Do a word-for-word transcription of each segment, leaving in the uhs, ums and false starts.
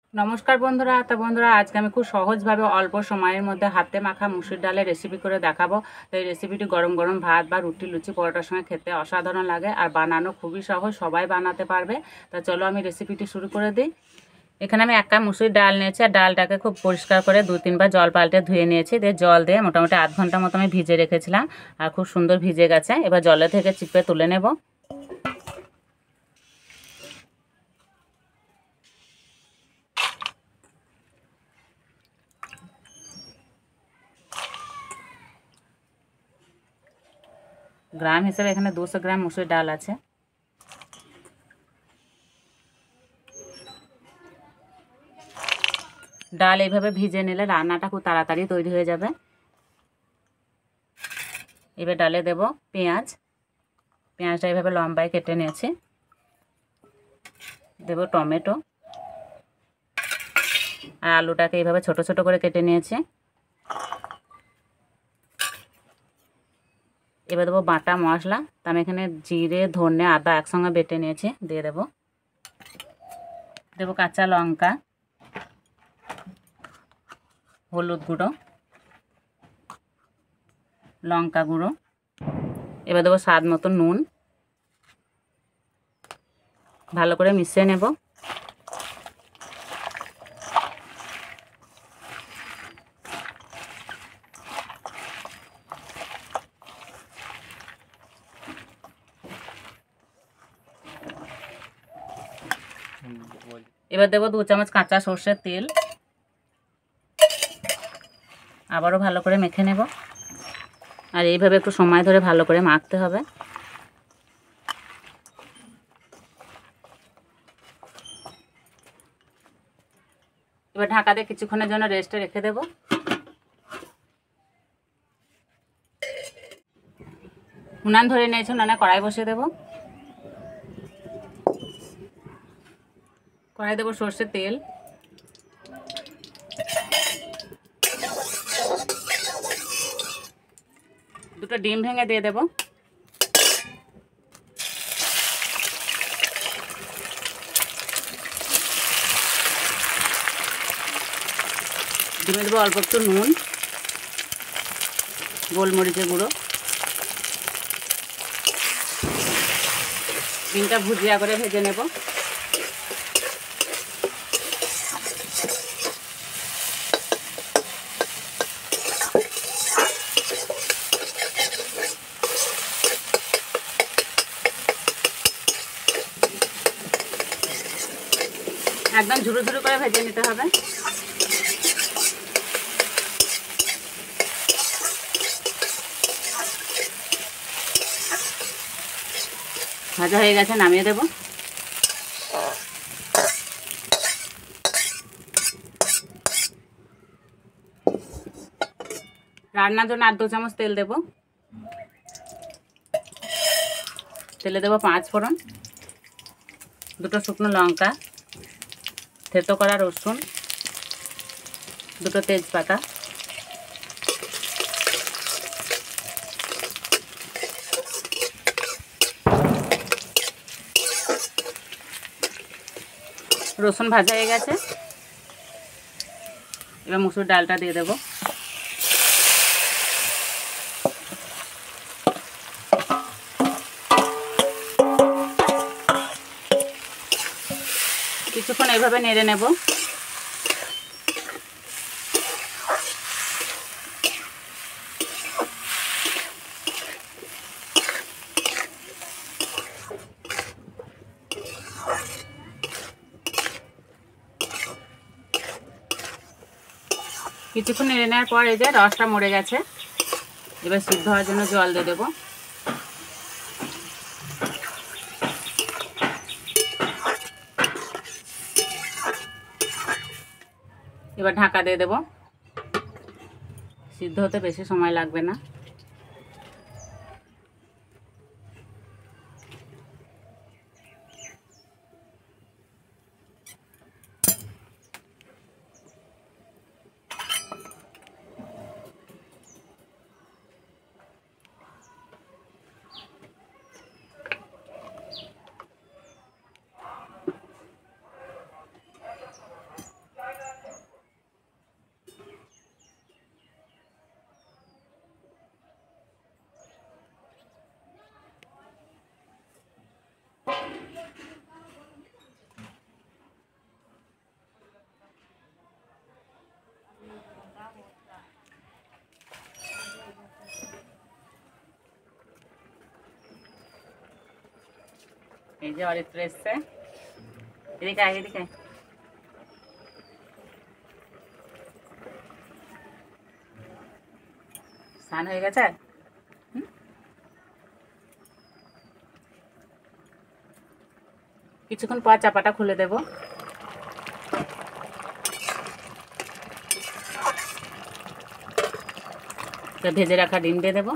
নমস্কার বন্ধুরা। তো বন্ধুরা, আজকে আমি খুব সহজভাবে অল্প সময়ের মধ্যে হাতে মাখা মুসুর ডালের রেসিপি করে দেখাবো। তো এই রেসিপিটি গরম গরম ভাত বা রুটি, লুচি, পরোটার সঙ্গে খেতে অসাধারণ লাগে আর বানানো খুবই সহজ, সবাই বানাতে পারবে। তো চলো আমি রেসিপিটি শুরু করে দিই। এখানে আমি এক কাপ মুসুর ডাল নিয়েছি আর ডালটাকে খুব পরিষ্কার করে দু তিনবার জল পাল্টে ধুয়ে নিয়েছি। দিয়ে জল দিয়ে মোটামুটি আধ ঘন্টা মতো আমি ভিজে রেখেছিলাম আর খুব সুন্দর ভিজে গেছে। এবার জলে থেকে চিপে তুলে নেব। গ্রাম হিসেবে এখানে দুশো গ্রাম মুসুর ডাল আছে। ডাল এইভাবে ভিজে নিলে রান্নাটা খুব তাড়াতাড়ি তৈরি হয়ে যাবে। এবার ডালে দেব পেঁয়াজ। পেঁয়াজটা এইভাবে লম্বায় কেটে নিয়েছি। দেব টমেটো আর আলুটাকে এইভাবে ছোট ছোট করে কেটে নিয়েছি। এবার দেবো বাটা মশলা। তো আমি এখানে জিরে, ধনে, আদা একসঙ্গে বেটে নিয়েছি, দিয়ে দেব। দেবো কাঁচা লঙ্কা, হলুদ গুঁড়ো, লঙ্কা গুঁড়ো। এবার দেবো স্বাদ মতো নুন। ভালো করে মিশিয়ে নেব। এবার দেবো দু চামচ কাঁচা সর্ষের তেল। আবারও ভালো করে মেখে নেব আর এইভাবে একটু সময় ধরে ভালো করে মাখতে হবে। এবার ঢাকা দিয়ে কিছুক্ষণের জন্য রেস্টে রেখে দেব। উনান ধরে নিয়েছি, উনানে কড়াই বসিয়ে দেব। কড়াই দেবো সর্ষের তেল, দুটো ডিম ভেঙে দিয়ে দেব। ডিমে দেবো অল্প একটু নুন, গোলমরিচের গুঁড়ো। ডিমটা ভুজিয়া করে ভেজে নেব। একদম ঝুরু ঝুরু করে ভেজে নিতে হবে। ভাজা হয়ে গেছে, নামিয়ে দেব। রান্নার জন্য আর দু চামচ তেল দেব। তেলে দেবো পাঁচ ফোড়ন, দুটো শুকনো লঙ্কা, থেতো করা রসুন, দুটো তেজপাতা, রসুন ভাজা হয়ে গেছে। এবার মুসুর ডালটা দিয়ে দেব। কিছুক্ষণ এইভাবে নেড়ে নেব। কিছুক্ষণ নেড়ে নেওয়ার পর এই যে রসটা মরে গেছে। এবার সিদ্ধ হওয়ার জন্য জল দিয়ে দেবো। এবার ঢাকা দিয়ে দেবো। সিদ্ধ হতে বেশি সময় লাগবে না। এই যে অরিত্র এসছে, এদিকে আয়, এদিকে স্নান হয়ে গেছে। কিছুক্ষণ পর চাপাটা খুলে দেব। ভেজে রাখা ডিম দিয়ে দেবো।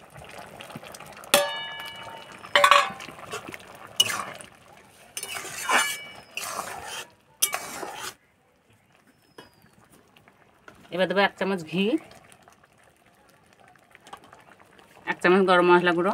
এবার দেবো এক চামচ ঘি, এক চামচ গরম মশলা গুঁড়ো,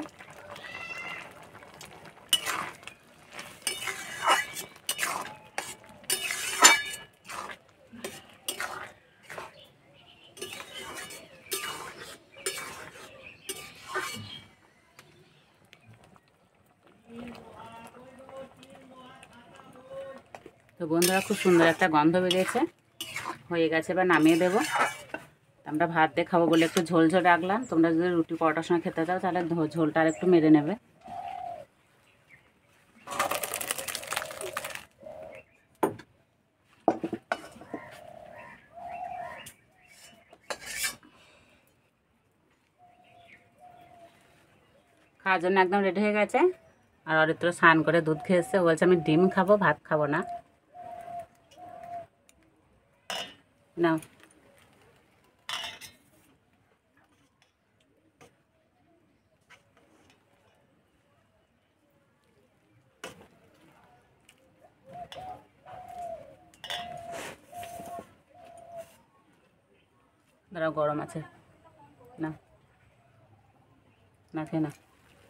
তো বন্ধুরা খুব সুন্দর একটা গন্ধ বেরিয়েছে, হয়ে গেছে। এবার নামিয়ে দেবো। আমরা ভাত দিয়ে খাবো বলে একটু ঝোল ঝোল রাখলাম। তোমরা যদি রুটি পরোটার সঙ্গে খেতে চাও তাহলে ঝোলটা আর একটু মেরে নেবে। খাওয়ার জন্য একদম রেডি হয়ে গেছে। আর অরিত্র স্নান করে দুধ খেয়েছে, বলছে আমি ডিম খাবো, ভাত খাবো না। নাও দাঁড়াও, গরম আছে, না না খেয়ে না।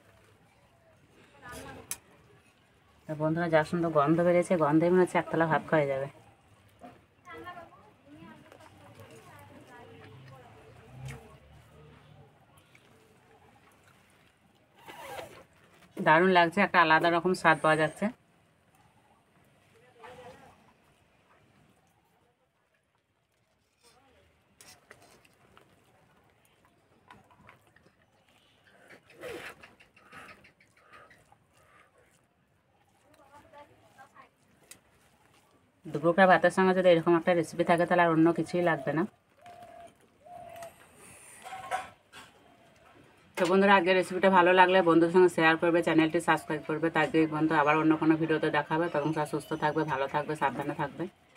বন্ধুরা যা সুন্দর গন্ধ বেরিয়েছে, গন্ধে মনে হচ্ছে একতলা ভাত খাওয়া যাবে। দারুণ লাগছে, একটা আলাদা রকম স্বাদ পাওয়া যাচ্ছে। দুপুরকার ভাতের সঙ্গে যদি এরকম একটা রেসিপি থাকে তাহলে আর অন্য কিছুই লাগবে না। তো বন্ধুরা আজকের রেসিপিটা ভালো লাগলে বন্ধুদের সঙ্গে শেয়ার করবে, চ্যানেলটি সাবস্ক্রাইব করবে। তার বন্ধু আবার অন্য কোনো ভিডিওতে দেখাবে। তখন সুস্থ থাকবে, ভালো থাকবে, সাবধানে থাকবে।